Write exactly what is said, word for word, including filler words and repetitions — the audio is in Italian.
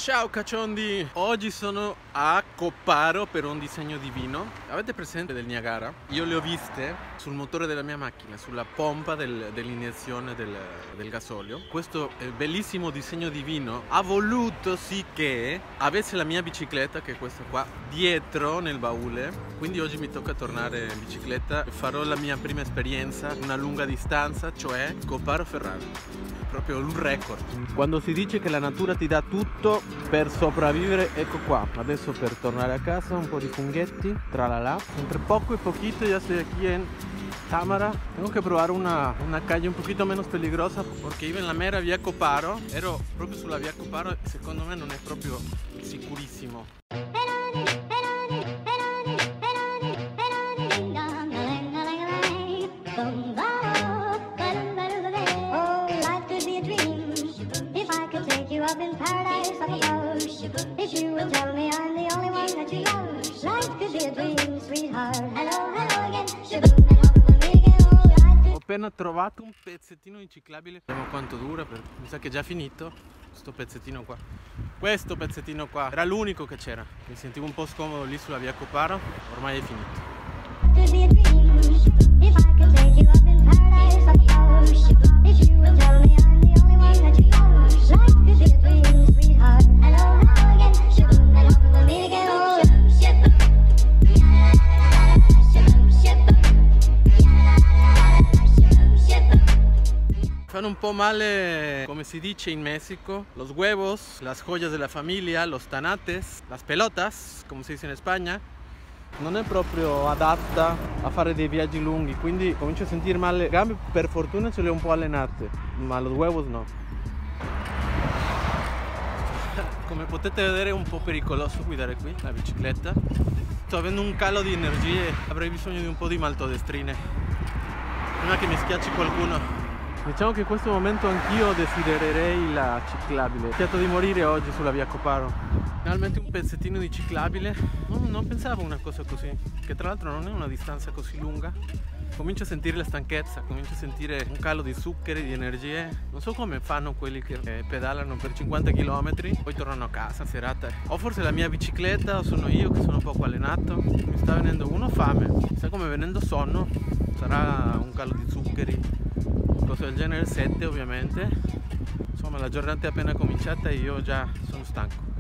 Ciao cacciondi! Oggi sono a Copparo per un disegno divino. Avete presente del Niagara? Io le ho viste sul motore della mia macchina, sulla pompa del, dell'iniezione del, del gasolio. Questo bellissimo disegno divino ha voluto sì che avesse la mia bicicletta, che è questa qua, dietro nel baule. Quindi oggi mi tocca tornare in bicicletta e farò la mia prima esperienza, una lunga distanza, cioè Copparo-Ferrara. Proprio un record. Quando si dice che la natura ti dà tutto per sopravvivere, ecco qua. Adesso per tornare a casa un po' di funghetti, tralala. Entre poco y poquito ya estoy aquí en Támara. Tengo que probar una, una calle un poquito menos peligrosa porque iba en la mera via Copparo. Ero proprio sulla via Copparo e secondo me non è proprio sicurissimo. Up in paradise, I suppose. If you would tell me I'm the only one that you love, life could be a dream, sweetheart. Hello, hello again. Shaboom, and home with me again. Oh, life could... Ho appena trovato un pezzettino di ciclabile. Vediamo quanto dura, perché mi sa che è già finito. Questo pezzettino qua. Questo pezzettino qua era l'unico che c'era. Mi sentivo un po' scomodo lì sulla via Copparo. Ormai è finito. could be a dream. If I could take you up in paradise, I suppose. If you would tell me I'm the only one that you love, life could be a dream, sweetheart. Hello, hello again. Shaboom, and home with me again. Oh, shaboom, Fanno un po' male, come si dice in Messico, los huevos, las joyas della famiglia, los tanates, las pelotas, come si dice in Spagna. Non è proprio adatta a fare dei viaggi lunghi, quindi comincio a sentire male le gambe. Per fortuna ce le ho un po' allenate, ma los huevos no. Come potete vedere è un po' pericoloso guidare qui la bicicletta. Sto avendo un calo di energie, avrei bisogno di un po' di maltodestrine prima che mi schiacci qualcuno. Diciamo che in questo momento anch'io desidererei la ciclabile. Ho cercato di morire oggi sulla via Copparo. Finalmente un pezzettino di ciclabile. No, non pensavo una cosa così, che tra l'altro non è una distanza così lunga. Comincio a sentire la stanchezza, comincio a sentire un calo di zuccheri, di energie. Non so come fanno quelli che pedalano per cinquanta chilometri, poi tornano a casa, serata. O forse la mia bicicletta, o sono io che sono poco allenato. Mi sta venendo uno fame, sta come venendo sonno. Sarà un calo di zuccheri, cose del genere, sette ovviamente. Insomma, la giornata è appena cominciata e io già sono stanco.